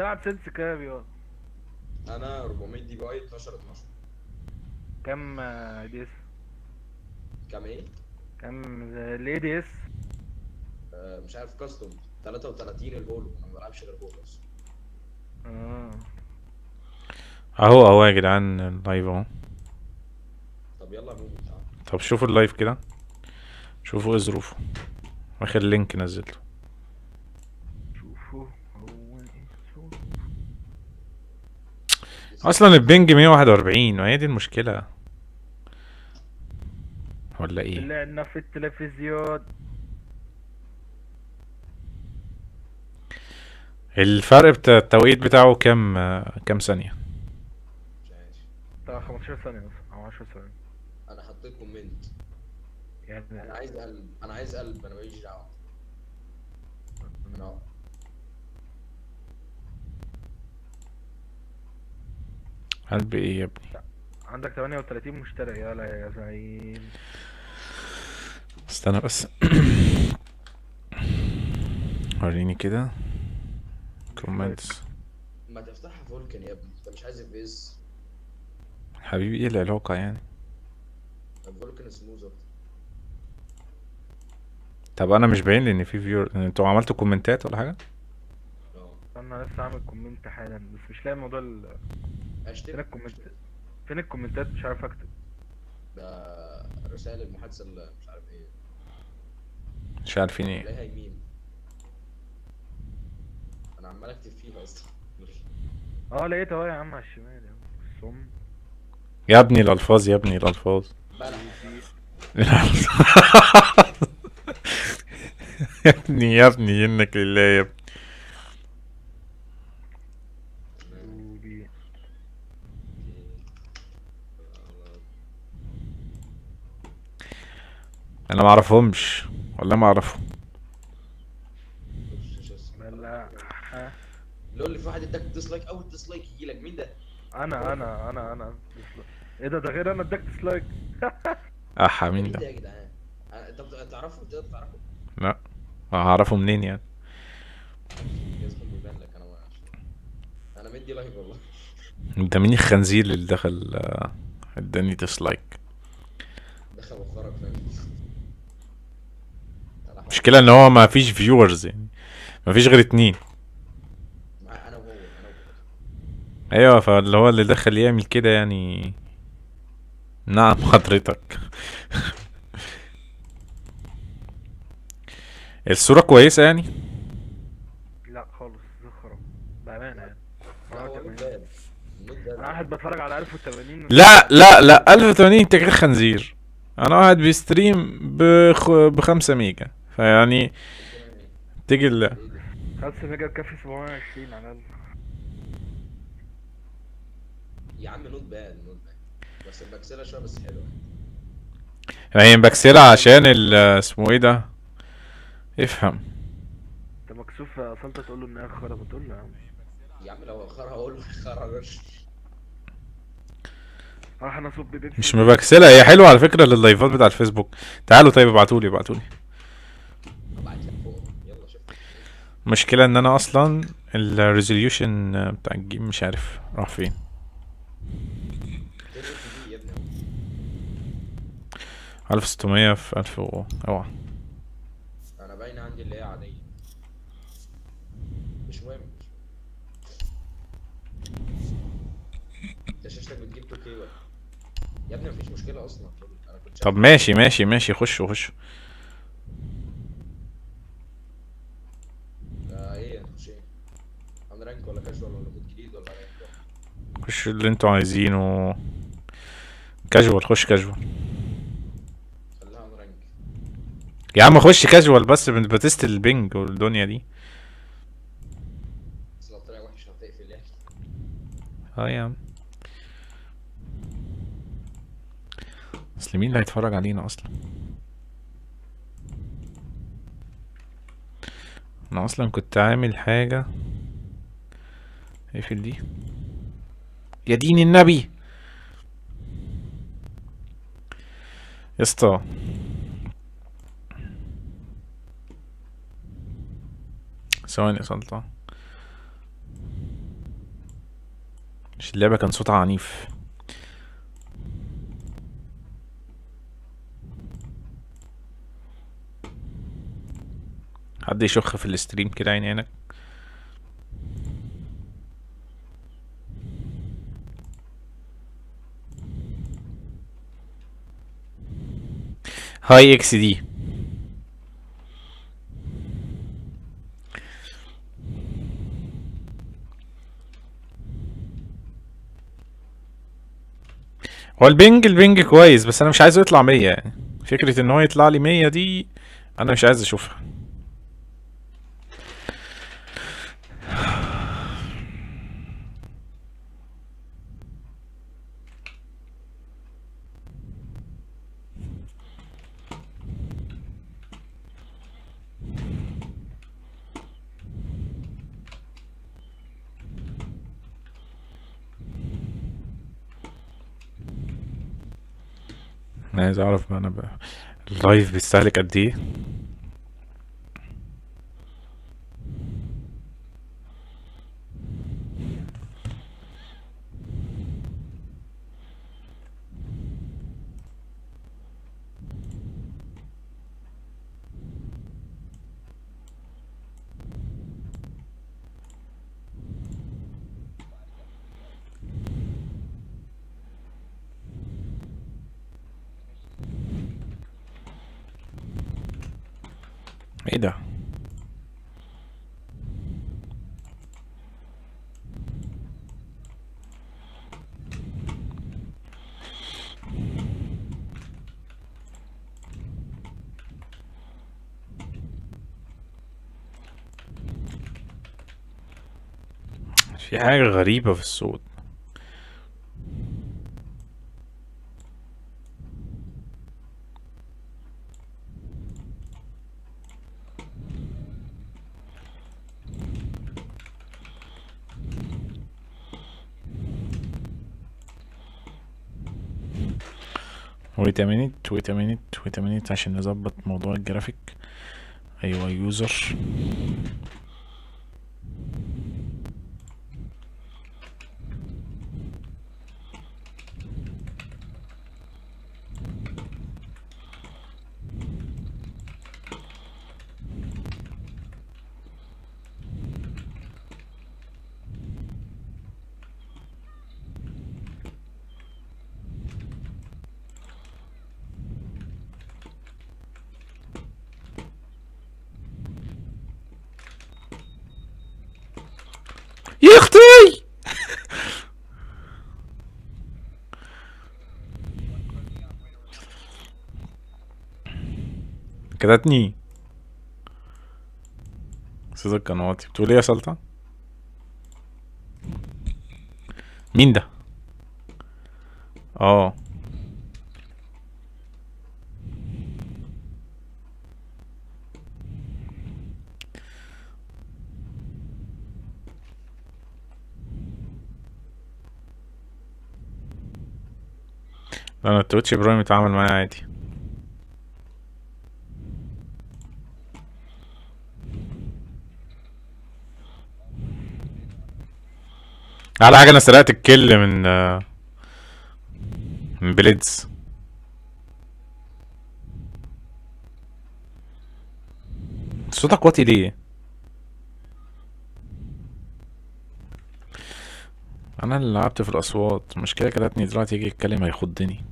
بتلعب سنس كام يا؟ انا 400 دي بي اي 12 12. كام دي اس؟ كام ايه؟ كام الاي دي اس؟ مش عارف، كاستوم 33 البولو، انا ما بلعبش غير بولو اصلا. اه. اهو يا جدعان اللايف اهو. طب يلا نقوم تعال. طب شوفوا اللايف كده، شوفوا ايه ظروفه. اخر لينك نزلته. شوفوا هو ايه شوف. اصلا البنج 141، وهي دي المشكله ولا ايه؟ طلعنا في التلفزيون. الفرق بتاع التوقيت بتاعه كام ثانيه؟ مش عارف. بتاع 15 ثانية مثلا او 10 ثواني انا حطيت كومنت. يعني. انا عايز قلب، انا عايز قلب، انا ماليش دعوه. انا قلب ايه يا ابني؟ عندك 38 مشترك، يلا يا زعيم. استنى بس. وريني كده كومنتس. ما تفتحها فولكن يا ابني، انت مش عايز اف اس. حبيبي ايه العلاقه يعني؟ الفولكن سموز اكتر. طب انا مش باين لي ان في فيور، انتوا عملتوا كومنتات ولا حاجه؟ اه. انا لسه عامل كومنت حالا بس مش لاقي الموضوع اشتم فين الكومنت؟ فين الكومنتات؟ مش عارف اكتب. ده رسائل المحادثه اللي مش عارف ايه. مش عارفين ايه. تلاقيها يمين. انا عمال اكتب فيها اصلا. اه لقيت اهو يا عم على الشمال يا عم. الصم. يا ابني الالفاظ، يا ابني الالفاظ. بلح. يا ابني يا ابني انك لله يا ابني. روبي. انا ما اعرفهمش ولا ما اعرفهم. بلا. لو اللي في واحد اداك ديسلايك، اول ديسلايك يجي لك مين ده؟ انا ايه ده غير انا اداك ديسلايك. مين مين ده؟ ده يا جدعان؟ انت تعرفه؟ تقدر تعرفه؟ لا، هعرفه منين يعني؟ جزم بيبان لك. انا مدي لايك والله. انت مين الخنزير اللي دخل اداني ديسلايك؟ دخل وخرج فاهم. المشكلة ان هو ما فيش فيورز يعني، ما فيش غير 2. انا وهو. ايوه، فاللي هو اللي دخل يعمل كده يعني. نعم حضرتك. الصورة كويسة يعني. لا خالص زخرة بأمانة يعني. لا هو نوت باد. نوت باد. انا واحد بتفرج على 1080. لا لا لا، 1080 انت كده خنزير. انا واحد بيستريم ب5 ميجا فيعني تيجي 5 ميجا بكفي 720 على الاقل. يا عم نوت باد نوت باد، بس البكسله شويه بس حلوه. هي مبكسلة عشان اسمه ايه ده؟ افهم. انت مكسوف اصلت تقول له انها خرا، بتقول له يا عم. يا عم لو اخرها اقول له اخرها. راح انا اصب بيبسي. مش مبكسلة، هي حلوة على فكرة لللايفات بتاع الفيسبوك. تعالوا طيب ابعتولي. ابعت لك فوق يلا شوف. المشكلة ان انا اصلا الريزوليوشن بتاع الجيم مش عارف راح فين. 10 اف دي يا ابني. 1600 في 1000 اوعى. انا باين عندي اللي هي عاديه. مش مهم. انت شاشتك بتجيب 2K ولا يا ابني؟ مفيش مشكله اصلا. انا كنت طب شايف. ماشي خش. ايه هنخش ايه؟ عن رانك ولا كاجوال ولا مود جديد ولا رانك ولا؟ خش اللي انتوا عايزينه. كاجوال، خش كاجوال. خليها عن رانك. يا عم خش كاجوال بس بتست البنج والدنيا دي. بس لو طلع وحش هتقفل يعني. اه يا عم، اصل مين اللي هيتفرج علينا اصلا؟ انا اصلا كنت عامل حاجة. اقفل دي يا دين النبي يا اسطى. ثواني يا سلطة. مش اللعبة كان صوتها عنيف. حد يشخ في الاستريم كده عيني عينك. هاي اكس دي. هو البنج كويس، بس انا مش عايزه يطلع 100 يعني. فكرة ان هو يطلع لي 100 دي انا مش عايز اشوفها. انا عايز اعرف بقى انا بقى اللايف بيستهلك قد ايه. ايه ده؟ في حاجة غريبة في الصوت. ويت عشان نظبط موضوع الجرافيك. ايوه يوزر. يا اختي كدتني استاذ القنوات. بتقول ايه يا سلطة؟ مين ده؟ اه انا التويتش برايم اتعامل معايا عادي. على حاجة انا سرقت الكل من بليدز. صوتك واطي ليه؟ انا اللي لعبت في الاصوات. المشكلة كلتني دلوقتي يجي يتكلم هيخضني.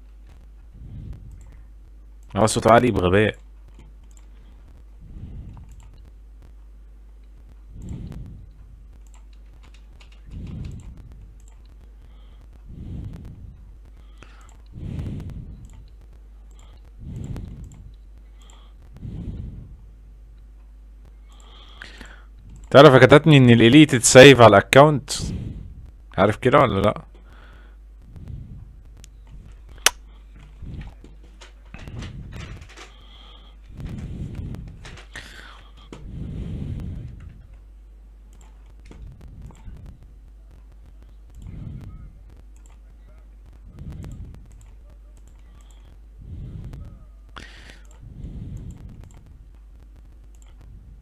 هو صوته عالي بغباء. تعرف كتبتني ان الاليت تسيف على الاكونت؟ عارف كده ولا لا؟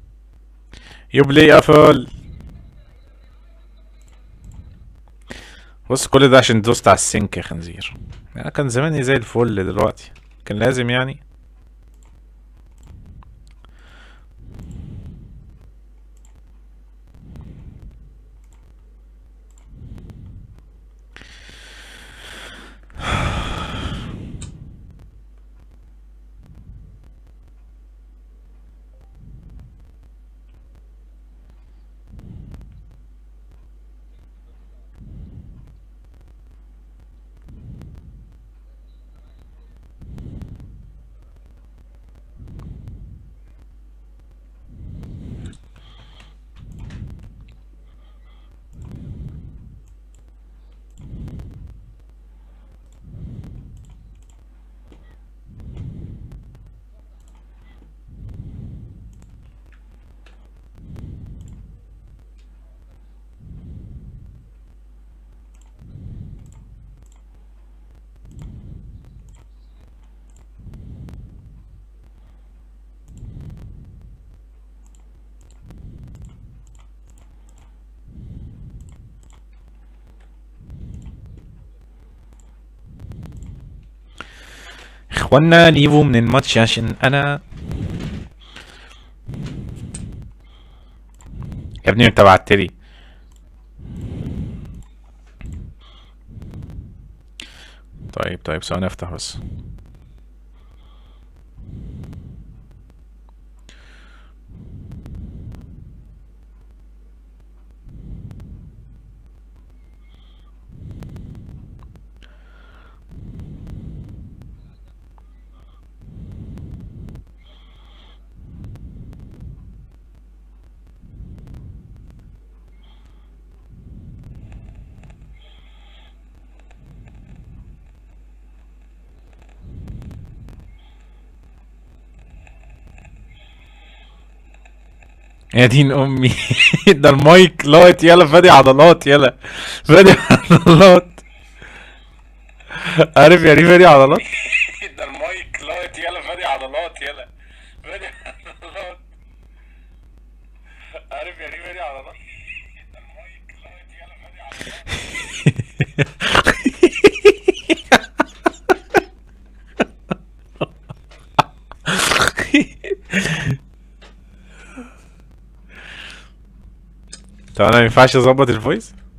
يوبلي قفل. بص كل ده عشان دوست على السنك يا خنزير. يعني كان زماني زي الفل دلوقتي، كان لازم يعني. اخوانا ليفوا من الماتش عشان انا. يا ابني انت بعتلي. طيب ثواني افتح بس. يا دين امي. ده المايك لايت، يلا فادي عضلات، يلا فادي عضلات. عارف يعني فادي عضلات؟ ده المايك لايت، يلا فادي عضلات، يلا فادي عضلات. عارف يعني فادي عضلات؟ ده المايك لايت، يلا فادي عضلات. طب انا مينفعش اظبط الفويس؟